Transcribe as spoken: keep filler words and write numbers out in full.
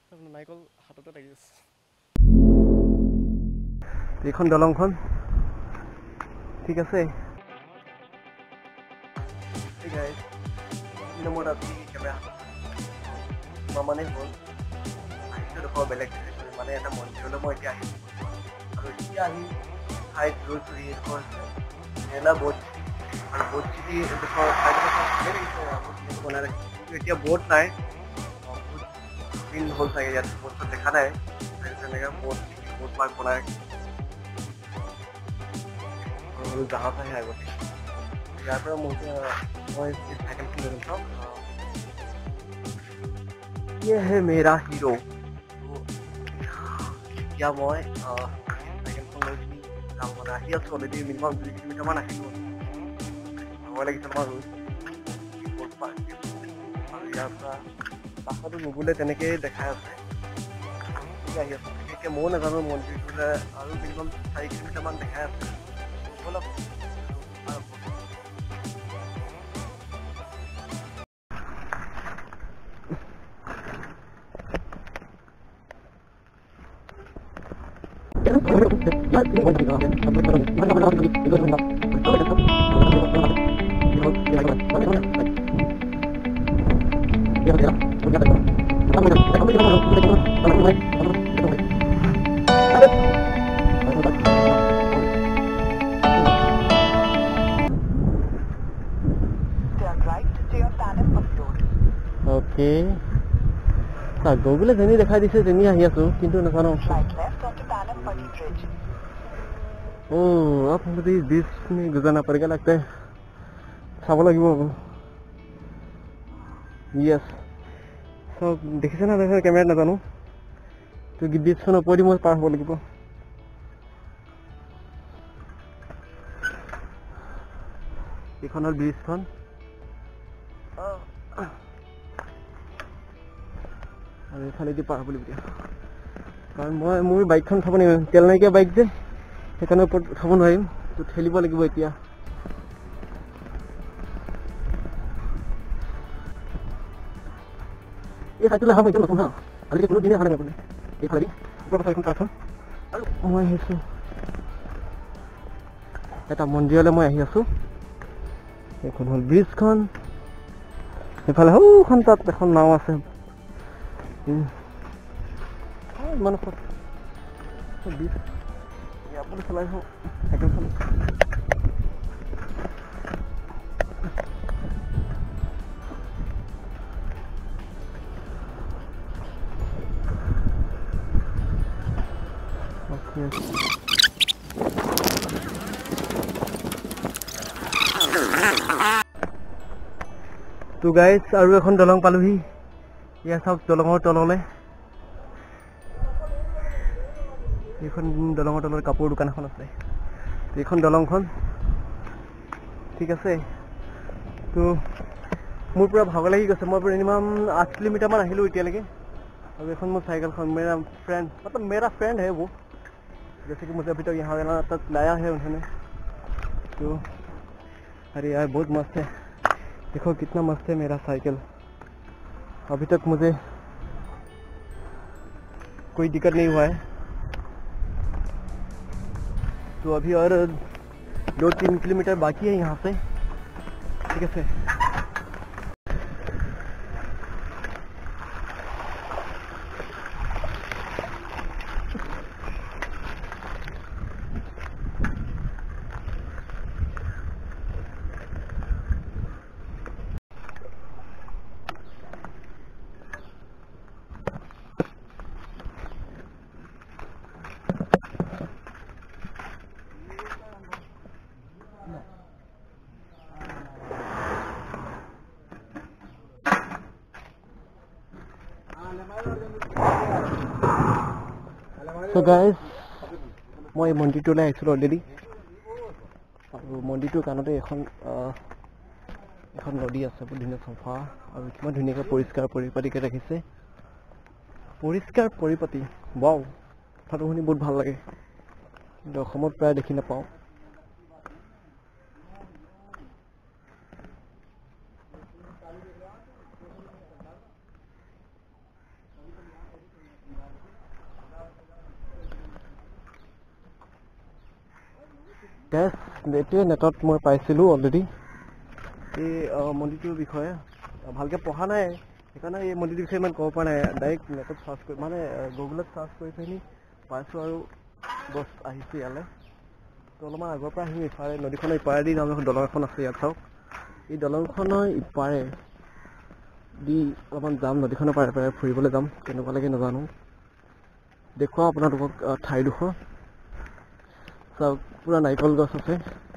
নাৰিকল হাততে লাগি আছে। এইখন দলংখন ঠিক আছে। মোৰ তাত কেমেৰা মানে হ'ল আহিছোঁ দেখোঁ বেলেগ মানে এটা মন্দিৰলৈ মই এতিয়া আহিছোঁ আৰু এতিয়া আহি ঠাইত গৈছোঁ এইডোখৰ হৈছে কেৰেলা বোট আৰু বোট চিটি এডোখৰ ঠাইডোখৰ ভালেই লাগিছে বনাই ৰাখিছে কিন্তু এতিয়া বোট নাই বহুত দিন হ'ল চাগে ইয়াত বোট দেখা নাই তেনেকৈ বোট বোট মাৰ্ক বনাই ৰাখিছে আৰু জাহাজ আহে আগতে ইয়াৰ পৰা মই মই চাইকেলখন লৈ যাম ये है मेरा हीरो क्या मैं চাইকেলখন লৈ কিনি যাম মানে আহি আছোঁ অলৰেডি মিনিমাম দুই কিলোমিটাৰমান আহিলোঁ ভাগৰ লাগিছে আমাৰ আৰু ইয়াৰ পৰা ৰাস্তাটো গুগলে তেনেকেই দেখাই আছে আহি আছোঁ বিশেষকৈ ময়ো নাজানো মন্দিৰটোলৈ আৰু মিনিমাম চাৰি কিলোমিটাৰমান দেখাই আছে অলপ ओके गुगले जेनी देखाई दिसे जेनी आহি আছো কিন্তু নাজানো ओ आप मुझे बीच में गुजरना पड़ेगा लगता है চাব লাগিব यस सब দেখিছে না দেখে ক্যামেৰা নাজানো তো বিচখন ওপৰি মই পাৰ হ'ব লাগিব এইখনৰ ব্ৰিজখন আৰু এইফালেদি পাৰ হ'ব লাগিব কাৰণ মই মোৰ বাইকখন উঠাব নোৱাৰিম তেল নাইকিয়া বাইক যে সেইকাৰণে ওপৰত উঠাব নোৱাৰিম তো ঠেলিব লাগিব এতিয়া এই সাইকেল হাফ একদম নতুন হা আজি কোনো দিনে হানে আপুনি এইফালে ওপৰৰ সাইকেল কাঠখন আৰু মই আহিছোঁ এটা মন্দিৰলৈ মই আহি আছোঁ এখন হ'ল ব্ৰিজখন এইফালে সৌখন তাত এখন নাও আছে ইমান ব্ৰিজ আপুনি চলাই হওক চাইকেলখন তো গাইজ আৰু এখন দলং পালোহি ইয়াৰ চাওক দলঙৰ তললৈ এইখন দলঙৰ তলত কাপোৰ দোকান এখন আছে এইখন দলংখন ঠিক আছে তো মোৰ পুৰা ভাগৰ লাগি গৈছে মই মিনিমাম आठ কিলোমিটাৰমান আহিলোঁ এতিয়ালৈকে और এখন মোৰ साइकिल मेरा फ्रेंड मतलब मेरा फ्रेंड है वो जैसे कि मुझे अभी तक यहाँ तक लाया है उन्होंने तो अरे यार बहुत मस्त है देखो कितना मस्त है मेरा साइकिल अभी तक मुझे कोई दिक्कत नहीं हुआ है तो अभी और दो तीन किलोमीटर बाकी है यहाँ से ठीक है So guys, মই মন্দিৰটোলৈ আহিছিলোঁ অলৰেডি আৰু মন্দিৰটোৰ কাণতে এখন এখন নদী আছে বহুত ধুনীয়া চাফা আৰু কিমান ধুনীয়াকৈ পৰিষ্কাৰ পৰিপাটিকৈ ৰাখিছে পৰিষ্কাৰ পৰিপাটি ৱাও কথাটো শুনি বহুত ভাল লাগে কিন্তু অসমত প্ৰায় দেখি নাপাওঁ গেছ এইটোৱে নেটত মই পাইছিলোঁ অলৰেডি এই মন্দিৰটোৰ বিষয়ে ভালকৈ পঢ়া নাই সেইকাৰণে এই মন্দিৰটোৰ বিষয়ে ইমান ক'ব পৰা নাই ডাইৰেক্ট নেটত চাৰ্চ কৰি মানে গুগলত চাৰ্চ কৰি পিনি পাইছোঁ আৰু বছ আহিছোঁ ইয়ালৈ তো অলপমান আগৰ পৰা আহিম ইফালে নদীখনৰ ইপাৰেদি যাম এখন দলং এখন আছে ইয়াত চাওক এই দলংখনৰ ইপাৰে দি অলপমান যাম নদীখনৰ পাৰে পাৰে ফুৰিবলৈ যাম কেনেকুৱা লাগে নাজানো দেখুৱাওঁ আপোনালোকক ঠাইডোখৰ চাওক পুৰা নাৰিকল গছ আছে